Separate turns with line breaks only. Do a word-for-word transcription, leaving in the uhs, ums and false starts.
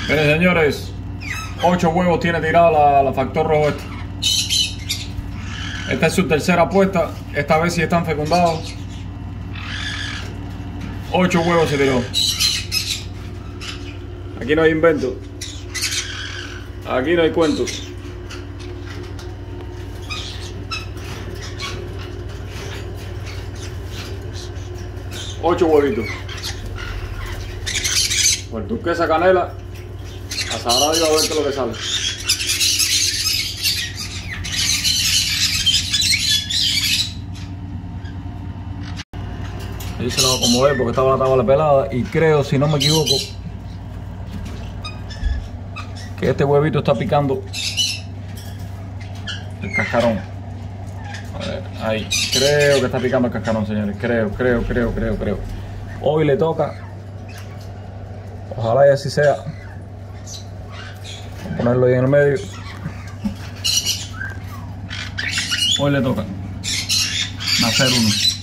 Miren, señores, ocho huevos tiene tirado la, la Factor Rojo esta. Esta es su tercera apuesta. Esta vez sí están fecundados. Ocho huevos se tiró. Aquí no hay invento. Aquí no hay cuentos. Ocho huevitos. Por turquesa canela. A sabrá Dios a ver qué es lo que sale. Ahí se lo voy a acomodar porque estaba la tabla pelada. Y creo, si no me equivoco, que este huevito está picando el cascarón. A ver, ahí. Creo que está picando el cascarón, señores. Creo, creo, creo, creo, creo. Hoy le toca. Ojalá y así sea. Voy a ponerlo ahí en el medio. Hoy le toca nacer uno.